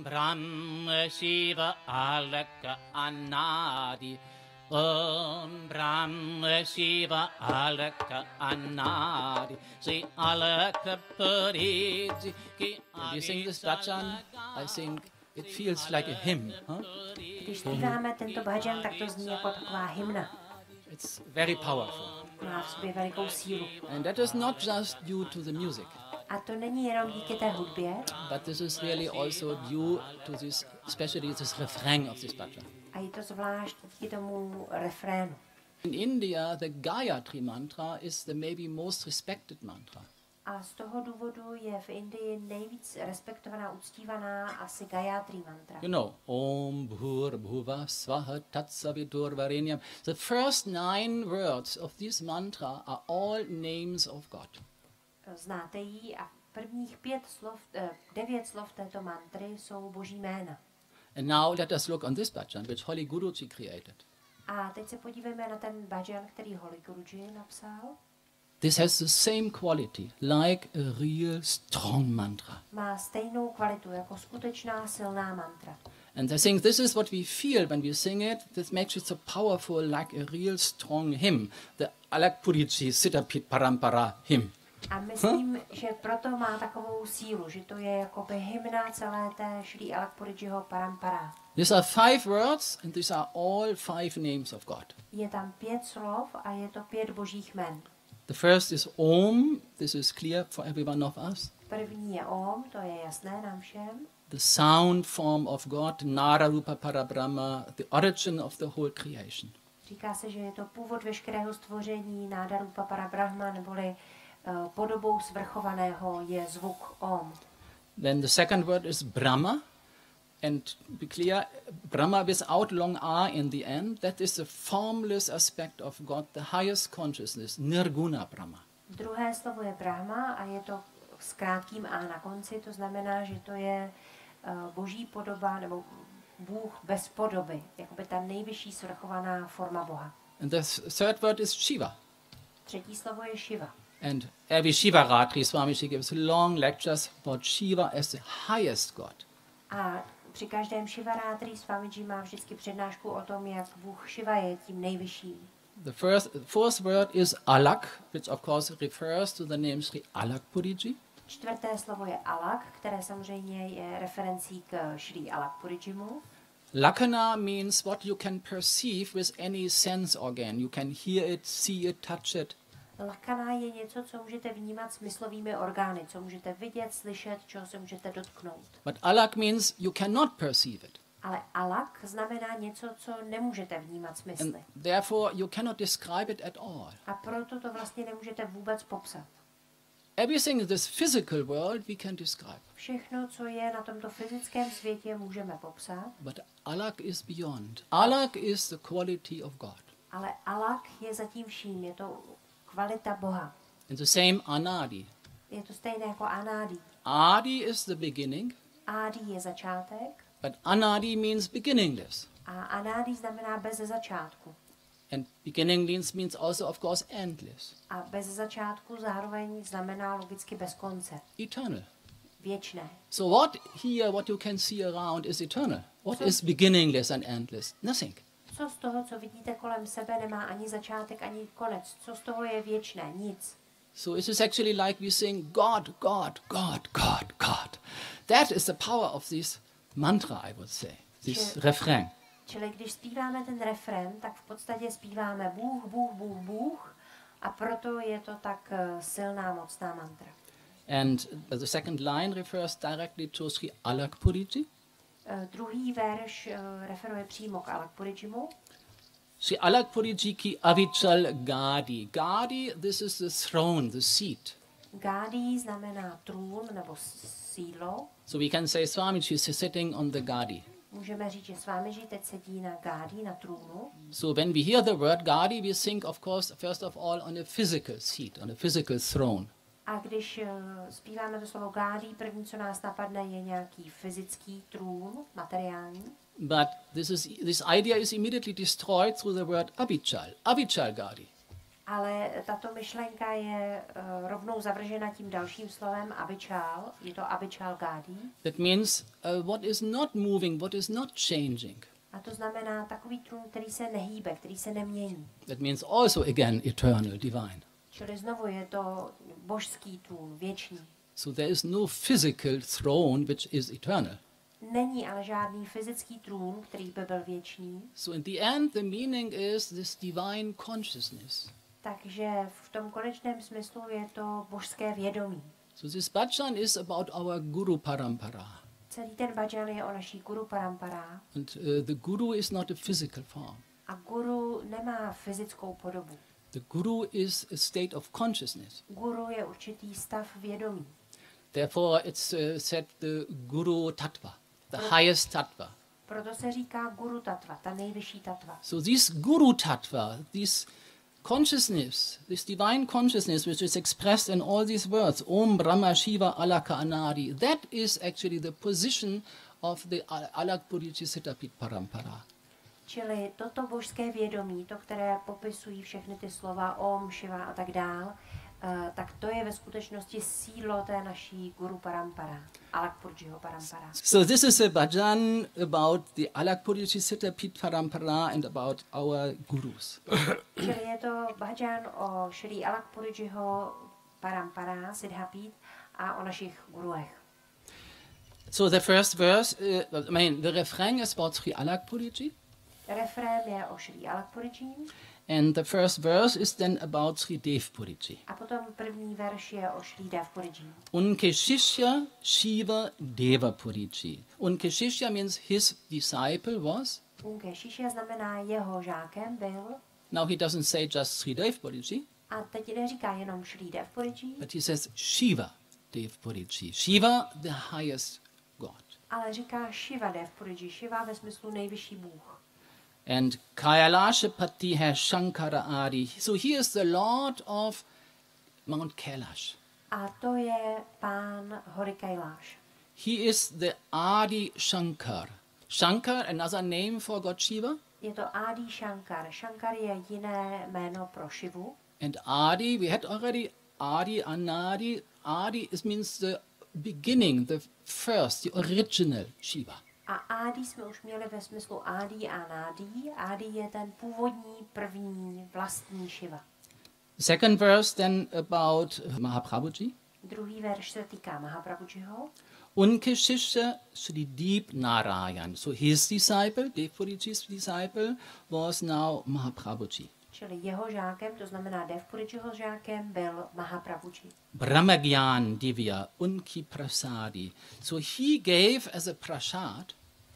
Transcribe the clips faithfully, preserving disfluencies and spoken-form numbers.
Brahma Shiva Alakha Anadi. Om Brahma Shiva Alakha Anadi. Sri Alakhapuriji. When you sing this Bhajan, I think it feels like a hymn. Huh? Když zpíváme tento bhajan, tak to zní jako taková hymna. It's very powerful. Má v sobě velikou sílu. And that is not just due to the music. A to není jenom díky té hudbě, but this is really also due to this, especially this refrain of this bhajan. A je to zvlášť díky tomu refrénu. In India, the Gayatri mantra is the maybe most respected mantra. A z toho důvodu je v Indii nejvíc respektovaná, uctívaná asi Gayatri mantra. You know, Om Bhur Bhuva Svaha Tatsavitur Varenyam. The first nine words of this mantra are all names of God. Znáte ji a prvních pět slov, devět slov této mantry jsou boží jména. And now let us look on this bhajan, which Holy Guruji created. A teď se podívejme na ten bhajan, který Holy Guruji napsal. This has the same quality, like a real strong mantra. Má stejnou kvalitu jako skutečná silná mantra. And I think this is what we feel when we sing it. This makes it so powerful, like a real strong hymn, the Alakhapuriji Siddhapit Parampara hymn. A myslím, huh? že proto má takovou sílu, že to je jakoby hymna celé té Šrí Alakhapurijiho Parampara. These are five words and these are all five names of God. Je tam pět slov a je to pět božích jmen. The first is Om. This is clear for every one of us. První je Om, to je jasné nám všem. The sound form of God, Nara Rupa Parabrahma, the origin of the whole creation. Říká se, že je to původ veškerého stvoření, Nada Rupa Parabrahma, neboli uh, podobou svrchovaného je zvuk Om. Then the second word is Brahma. And be clear, Brahma without long R in the end, that is the formless aspect of God, the highest consciousness, Nirguna Brahma. Druhé slovo je Brahma a je to s krátkým A na konci, to znamená, že to je uh, boží podoba, nebo Bůh bez podoby, jakoby ta nejvyšší svrchovaná forma Boha. And the third word is Shiva. Třetí slovo je Shiva. And every Shiva Ratri, Swamiji gives long lectures about Shiva as the highest God. A při každém Shivarátri Swamiji má vždycky přednášku o tom, jak Bůh Shiva je tím nejvyšším. The first, fourth word is Alakh, which of course refers to the name Sri Alakhapuriji. Čtvrté slovo je Alakh, které samozřejmě je referencí k Šrí Alakhapurijimu. Lakhana means what you can perceive with any sense organ. You can hear it, see it, touch it. Lakhana je něco, co můžete vnímat smyslovými orgány, co můžete vidět, slyšet, čeho se můžete dotknout. But alak means you cannot perceive it. Ale alak znamená něco, co nemůžete vnímat smysly. And therefore you cannot describe it at all. A proto to vlastně nemůžete vůbec popsat. Everything in this physical world we can describe. Všechno, co je na tomto fyzickém světě, můžeme popsat. But alak is beyond. Alak is the quality of God. Ale alak je zatím vším, je to kvalita Boha. And the same Anadi. Je to stejné jako Anadi. Adi is the beginning. Adi je začátek. But Anadi means beginningless. A Anadi znamená bez začátku. And beginningless means also of course endless. A bez začátku zároveň znamená logicky bez konce. Eternal. Věčné. So what here, what you can see around is eternal. What is beginningless and endless? Nothing. Co z toho, co vidíte kolem sebe, nemá ani začátek, ani konec. Co z toho je věčné? Nic. So it is actually like we sing God, God, God, God, God. That is the power of this mantra, I would say, this Čili, refrain. Čili když zpíváme ten refrén, tak v podstatě zpíváme Bůh, Bůh, Bůh, Bůh a proto je to tak uh, silná, mocná mantra. And the second line refers directly to Sri Alakhapuriji. Uh, druhý verš uh, referuje přímo k Alakhapurijimu. Sri Alakhapuriji ki Avicala Gadi. Gadi, this is the throne, the seat. Gadi znamená trůn nebo sídlo. So we can say Swamiji is sitting on the Gadi. Můžeme říct, že Swamiji teď sedí na Gadi, na trůnu. So when we hear the word Gadi, we think, of course, first of all, on a physical seat, on a physical throne. A když uh, zpíváme to slovo Gadi, první, co nás napadne, je nějaký fyzický trůn, materiální. But this is this idea is immediately destroyed through the word Avicala. Avicala Gadi. Ale tato myšlenka je uh, rovnou zavržena tím dalším slovem Avicala. Je to Avicala Gadi. That means uh, what is not moving, what is not changing. A to znamená takový trůn, který se nehýbe, který se nemění. That means also again eternal, divine. Čili znovu je to božský trůn, věčný. So there is no physical throne which is eternal. Není ale žádný fyzický trůn, který by byl věčný. So in the end the meaning is this divine consciousness. Takže v tom konečném smyslu je to božské vědomí. So this bhajan is about our guru parampara. Celý ten bhajan je o naší guru parampara. And uh, the guru is not a physical form. A guru nemá fyzickou podobu. The guru is a state of consciousness. Guru je určitý stav vědomí. Therefore it's uh, said the guru tattva, the Pro- highest tattva. Proto se říká guru tattva, ta nejvyšší tattva. So this guru tattva, this consciousness, this divine consciousness which is expressed in all these words, Om Brahma Shiva Alakha Anadi, that is actually the position of the Alakhapuriji Siddhapit Parampara. Čili toto božské vědomí, to, které popisují všechny ty slova Om, Shiva a tak dál, uh, tak to je ve skutečnosti sídlo té naší guru parampara, Alakhapurijiho parampara. So this is a bhajan about the Alakhapuriji Siddhapit Parampara and about our gurus. Čili je to bhajan o Shri Alakhapurijiho parampara, Siddhapit, a o našich guruech. So the first verse, uh, I mean, the refrain is about Sri Alakhapuriji. Refrén je o Shri Alakhapuriji. And the first verse is then about Sri Devpuriji. A potom první verš je o Shri Devpuriji. Unke Shishya Shiva Devapuriji. Unke Shishya means his disciple was. Unke Shishya znamená jeho žákem byl. Now he doesn't say just Sri Devpuriji. A teď neříká jenom Shri Devpuriji. But he says Shiva Devpuriji. Shiva, the highest God. Ale říká Shiva Devpuriji. Shiva ve smyslu nejvyšší Bůh. And Kailasapati has Shankara Adi. So he is the Lord of Mount Kailash. A to je pán hory Kailash. He is the Adi Shankar. Shankar, another name for God Shiva. Je to Adi Shankar. Shankar je jiné jméno pro Shivu. And Adi, we had already Adi Anadi. Adi is means the beginning, the first, the original Shiva. A Adi jsme už měli ve smyslu Adi a Nadi. Adi je ten původní, první, vlastní Shiva. Second verse then about Mahaprabhuji. Druhý verš se týká Mahaprabhujiho. Unke Shishya Sri Deep Narayan. So his disciple, Devpuriji's disciple, was now Mahaprabhuji. Čili jeho žákem, to znamená Devpurijiho žákem, byl Mahaprabhuji. Brahmagyan Divya Unki Prasadi. So he gave as a prasad.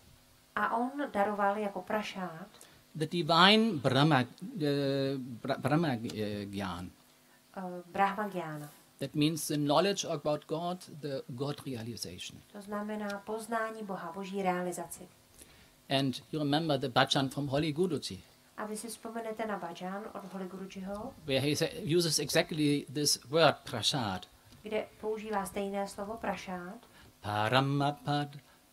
A on daroval jako prašát The divine Brahma, uh, Bra- Brahmagyan. uh, Brahma Gyana. That means the knowledge about God, the God realization. To znamená poznání Boha, boží realizaci. And you remember the bhajan from Holy Guruji, A vy si vzpomenete na bhajan od Holy Gurujiho, where he sa- uses exactly this word prasad. kde používá stejné slovo prašát. Paramapad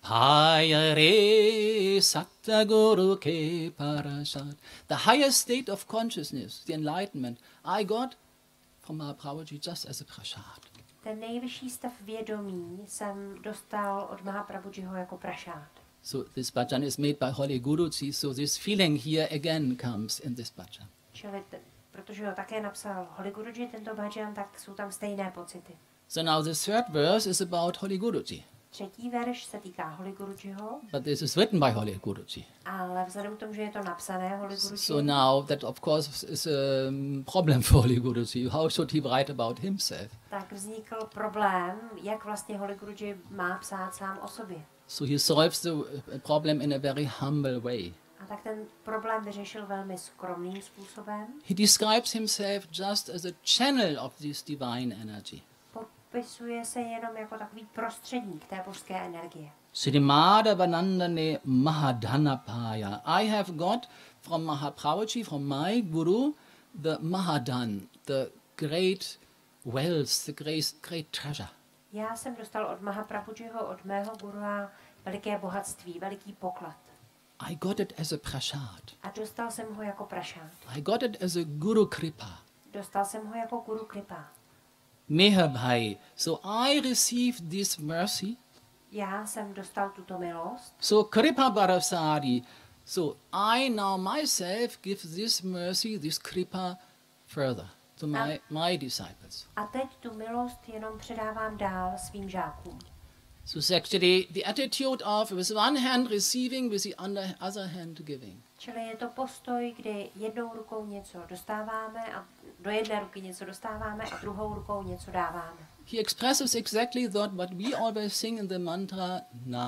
Payare Sattaguru ke Parasad. The highest state of consciousness, the enlightenment, I got from Mahaprabhuji just as a prasad. Ten nejvyšší stav vědomí jsem dostal od Mahaprabhujiho jako prašát. So this bhajan is made by Holy Guruji, so this feeling here again comes in this bhajan. Čili t- protože ho také napsal Holy Guruji, tento bhajan, tak jsou tam stejné pocity. So now the third verse is about Holy Guruji, Třetí verš se týká Holy Gurujiho, but this is written by Holy Guruji. ale vzhledem k tomu, že je to napsané Holy Guruji, So now that of course is a problem for Holy Guruji. How should he write about himself? tak vznikl problém, jak vlastně Holy Guruji má psát sám o sobě. So he solves the problem in a very humble way. A tak ten problém vyřešil velmi skromným způsobem. He describes himself just as a channel of this divine energy. Popisuje se jenom jako takový prostředník té božské energie. Srimada Vanandane Mahadhanapaya. I have got from Mahaprabhuji, from my guru, the Mahadan, the great wealth, the great, great treasure. Já jsem dostal od Mahaprabhujiho, od mého gurua, veliké bohatství, veliký poklad. I got it as a prasad. A dostal jsem ho jako prašát. I got it as a guru kripa. Dostal jsem ho jako Guru Kripa. Meher bhai. So I received this mercy. Já jsem dostal tuto milost. So kripa barasadi. So I now myself give this mercy, this kripa further to my, my disciples. A teď tu milost jenom předávám dál svým žákům. So it's actually the attitude of with one hand receiving, with the other hand giving. Čili je to postoj, kdy jednou rukou něco dostáváme a do jedné ruky něco dostáváme a druhou rukou něco dáváme. He expresses exactly that what we always sing in the mantra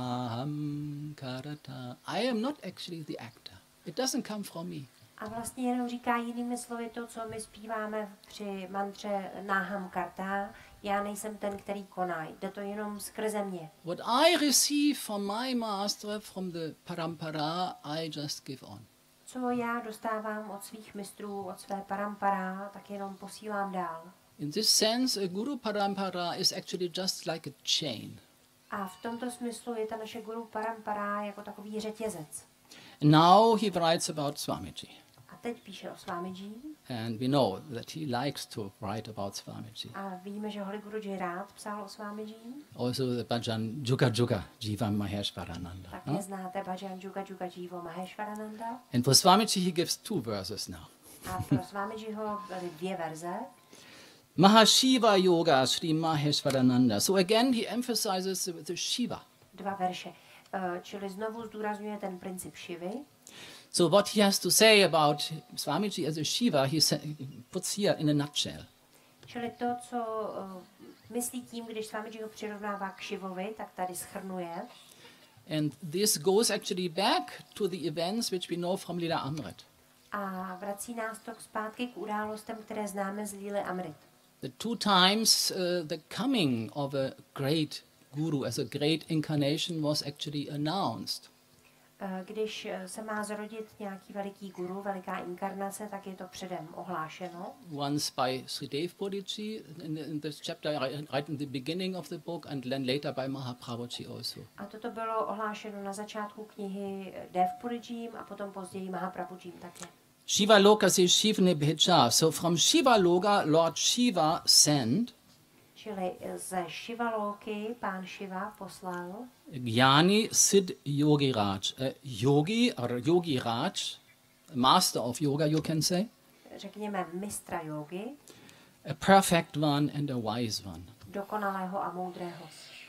Naham Karata. I am not actually the actor. It doesn't come from me. A vlastně jenom říká jinými slovy to, co my zpíváme při mantře Naham Karta. Já nejsem ten, který koná. Jde to jenom skrze mě. What I receive from my master, from the parampara, I just give on. Co já dostávám od svých mistrů, od své parampara, tak jenom posílám dál. In this sense, a guru parampara is actually just like a chain. A v tomto smyslu je ta naše guru parampara jako takový řetězec. Now he writes about Swamiji. A teď píše o Swamiji. And we know that he likes to write about Swamiji. A víme, že Holy Guruji rád psal o Swamiji. Also the Bhajan Juga Juga Jiva Maheshwarananda. Tak neznáte Bhajan Juga Juga Jiva Maheshwarananda? And for Swamiji he gives two verses now. A pro Swamijiho byly dvě verze. Mahashiva Yoga Sri Maheshwarananda. So again he emphasizes the, the Shiva. Dva verše. Uh, čili znovu zdůrazňuje ten princip Shivy. So what he has to say about Swamiji as a Shiva, he sa- puts here in a nutshell. Čili to, co uh, myslí tím, když Swamiji ho přirovnává k Shivovi, tak tady shrnuje. And this goes actually back to the events which we know from Lila Amrit. A vrací nás to zpátky k událostem, které známe z Líly Amrit. The two times uh, the coming of a great guru as a great incarnation was actually announced. Když se má zrodit nějaký veliký guru, veliká inkarnace, tak je to předem ohlášeno. Once by Sri Puriji in, in this chapter, right in the beginning of the book, and then later by Mahaprabhuji also. A toto bylo ohlášeno na začátku knihy Dev Purijím a potom později Mahaprabhujím také. Shiva Loka se Shivne Bheja. So from Shiva Loka, Lord Shiva sent. Čili ze Shivaloky pán Shiva poslal Jnani Siddh Yogi Raj. Uh, yogi or Yogi Raj, master of yoga, you can say. Řekněme mistra yogi. A perfect one and a wise one. Dokonalého a moudrého.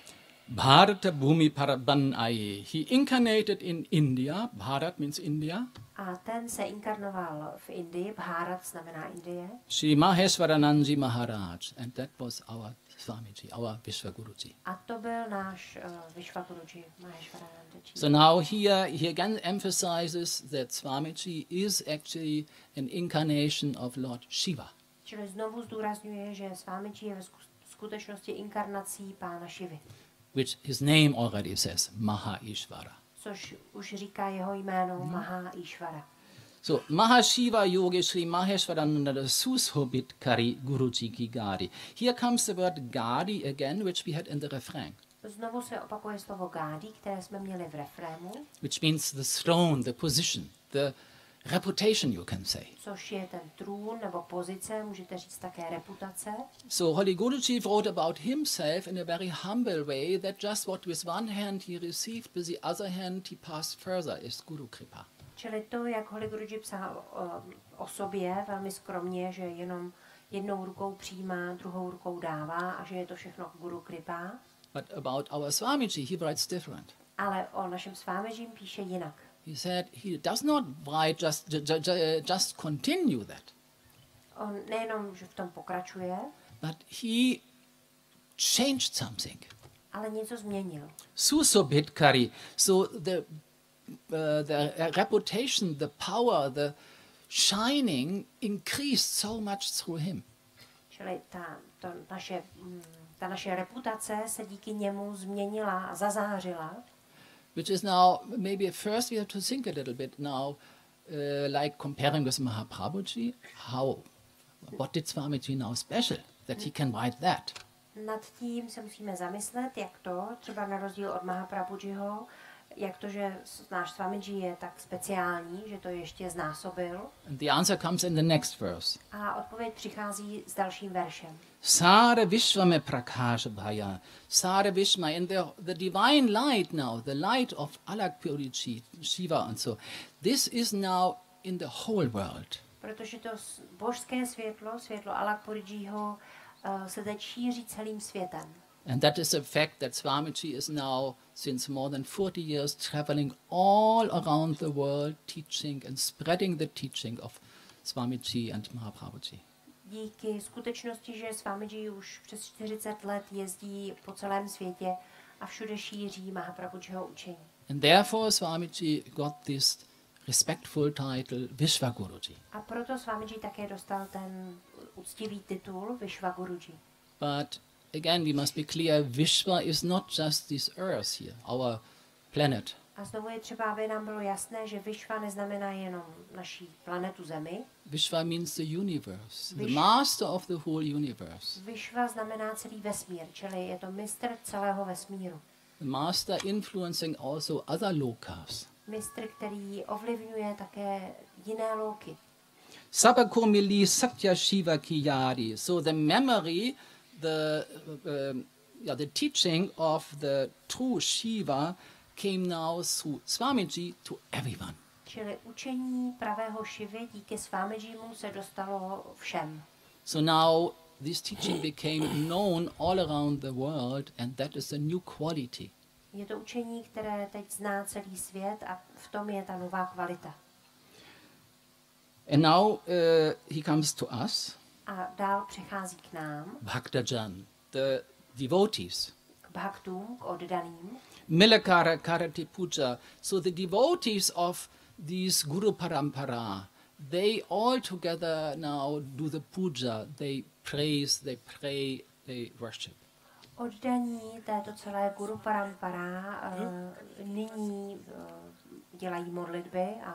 Bharata Bhumi Paraban Aye. He incarnated in India. Bharat means India. A ten se inkarnoval v Indii. Bharat znamená Indie. Shri Maheshwaranandji Maharaj. And that was our Swamiji, our Vishwaguruji. A to byl náš uh, Vishwaguruji, Maheshwaranandji. So now here he again emphasizes that Swamiji is actually an incarnation of Lord Shiva. Čili znovu zdůrazňuje, že Swamiji je ve skutečnosti inkarnací pána Shivy. Which his name already says, Mahaishvara. Což už říká jeho jméno hmm. Mahaishvara. So, Mahashiva Yogi Sri Maheshwarananda Sushobit Kari Guruji Ki Gadi. Here comes the word Gadi again, which we had in the refrain. Znovu se opakuje slovo Gadi, které jsme měli v refrému. Which means the throne, the position, the reputation, you can say. Což je ten trůn nebo pozice, můžete říct také reputace. So Holy Guruji wrote about himself in a very humble way that just what with one hand he received, with the other hand he passed further is Guru Kripa. Čili to, jak Holy Guruji psal o, o sobě velmi skromně, že jenom jednou rukou přijímá, druhou rukou dává a že je to všechno Guru Kripa. But about our Swamiji he writes different. Ale o našem Swamijím píše jinak. He said he does not write just, just, just continue that. On nejenom, že v tom pokračuje, but he changed something. Ale něco změnil. Susobhitkari. So the, uh, the reputation, the power, the shining increased so much through him. Čili ta, to naše, ta naše reputace se díky němu změnila a zazářila. Which is now, maybe first we have to think a little bit now, uh, like comparing with Mahaprabhuji, how, what did Swamiji now special, that he can write that? Nad tím se musíme zamyslet, jak to, třeba na rozdíl od Mahaprabhujiho, Jak to, že náš Swamiji je tak speciální, že to ještě znásobil? And the answer comes in the next verse. A odpověď přichází s dalším veršem. Sara Vishvame Prakasha Bhaya. Sara Vishma, in the, the divine light now, the light of Alakhapuriji, Shiva and so. This is now in the whole world. Protože to božské světlo, světlo Alakhapurijiho, uh, se teď šíří celým světem. And that is a fact that Swamiji is now, since more than forty years, traveling all around the world, teaching and spreading the teaching of Swamiji and Mahaprabhuji. Díky skutečnosti, že Swamiji už přes čtyřicet let jezdí po celém světě a všude šíří Mahaprabhujiho učení. And therefore Swamiji got this respectful title Vishwaguruji. A proto Swamiji také dostal ten úctivý titul Vishwaguruji. But again, we must be clear, Vishwa is not just this earth here, our planet. A znovu je třeba, aby nám bylo jasné, že Vishwa neznamená jenom naší planetu Zemi. Vishwa means the universe, the Vish- master of the whole universe. Vishwa znamená celý vesmír, čili je to mistr celého vesmíru. The master influencing also other lokas. Mistr, který ovlivňuje také jiné loky. Sabakomili Satya Shiva Kiyari. So the memory, the, uh, yeah, the teaching of the true Shiva came now through Swamiji to everyone. Čili učení pravého Šivy díky Swamijimu se dostalo všem. So now this teaching became known all around the world, and that is a new quality. Je to učení, které teď zná celý svět a v tom je ta nová kvalita. And now uh, he comes to us, A dál přichází k nám, Bhajan, the devotees. k bhaktům, k oddaným. Milakara Karati Puja. So the devotees of these Guru Parampara, they all together now do the puja. They praise, they pray, they worship. Oddaní této celé Guru Parampara uh, nyní uh, dělají modlitby a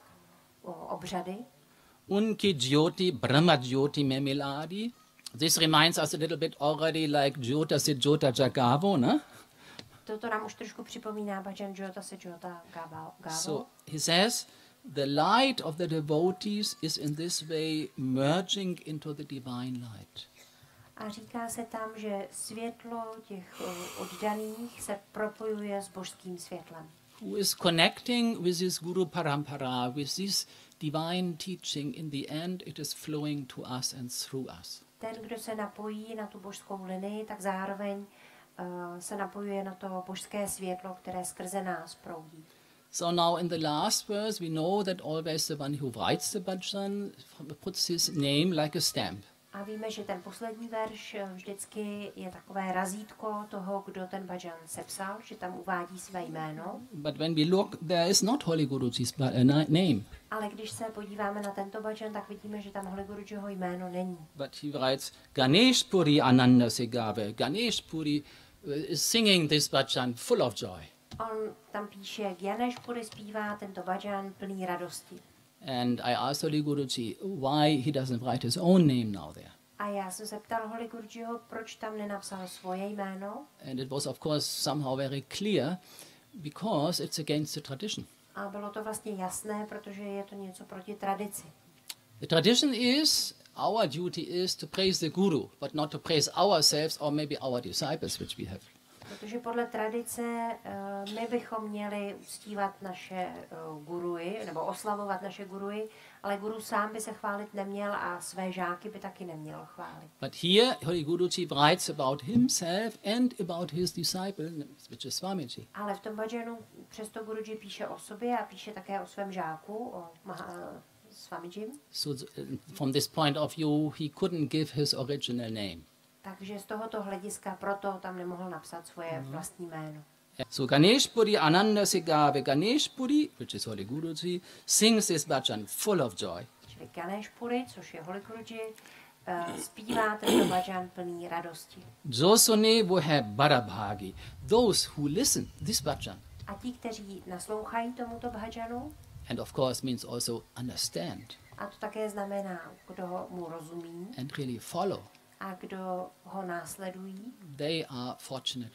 uh, obřady. Unki Jyoti, Brahma Jyoti Memiladi. This reminds us a little bit already like Jyota se Jyota Jagavo, ne? Toto nám už trošku připomíná Bhajan Jyota se Jyota Gavo. So he says, the light of the devotees is in this way merging into the divine light. A říká se tam, že světlo těch uh, oddaných se propojuje s božským světlem. Who is connecting with this Guru Parampara, with this divine teaching, in the end it is flowing to us and through us. Ten, kdo se napojí na tu božskou linii, tak zároveň uh, se napojuje na to božské světlo, které skrze nás proudí. So now in the last verse we know that always the one who writes the bhajan puts his name like a stamp. A víme, že ten poslední verš vždycky je takové razítko toho, kdo ten bhajan sepsal, že tam uvádí své jméno. But when we look, there is not Holy Guruji's name. Ale když se podíváme na tento bhajan, tak vidíme, že tam Holy Gurujiho jméno není. But he writes Ganesh Puri Ananda Segave. Ganesh Puri is singing this bhajan full of joy. On tam píše, Ganesh Puri zpívá tento bhajan plný radosti. And I asked Holy Guruji why he doesn't write his own name now there. A já jsem se ptal Holy Gurujiho, proč tam nenapsal svoje jméno. And it was of course somehow very clear because it's against the tradition. A bylo to vlastně jasné, protože je to něco proti tradici. The tradition is, our duty is to praise the Guru, but not to praise ourselves or maybe our disciples, which we have. Protože podle tradice uh, my bychom měli uctívat naše uh, guruji, nebo oslavovat naše guruji, ale guru sám by se chválit neměl a své žáky by taky neměl chválit. But here, Holy Guruji writes about himself and about his disciple, which is Swamiji. Ale v tom bhajanu přesto Guruji píše o sobě a píše také o svém žáku, o Maha, Swamijim. So from this point of view, he couldn't give his original name. Takže z tohoto hlediska proto tam nemohl napsat svoje mm-hmm. vlastní jméno. So Ganesh Puri Ananda Segave Ganesh Puri, which is Holy Guruji, sings this bhajan full of joy. Čili Ganesh Puri, což je Holy Guruji, uh, zpívá tento bhajan plný radosti. Josone vohe barabhagi, those who listen this bhajan. A ti, kteří naslouchají tomuto bhajanu, And of course means also understand. a to také znamená, kdo mu rozumí And really follow. a kdo ho následují, They are fortunate one.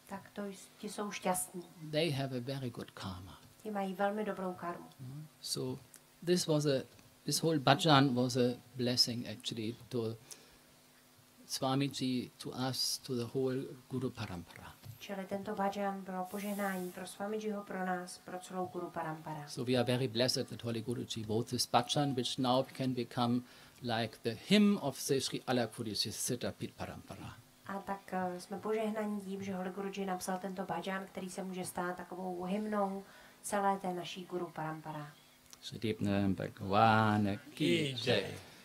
tak to, ti jsou šťastní. They have a very good karma. Ti mají velmi dobrou karmu. So this was a this whole bhajan was a blessing actually to Swamiji, to us, to the whole Guru Parampara. Čili tento bhajan bylo požehnání pro Swamijiho, pro nás, pro celou Guru Parampara. So we are very blessed that Holy Guruji wrote this bhajan, which now can become like the hymn of the Sri Alakhapuriji Siddhapit Parampara. A tak uh, jsme požehnaní tím, že Holy Guruji napsal tento bhajan, který se může stát takovou hymnou celé té naší Guru Parampara. Shri Bhagwan Ki Jai.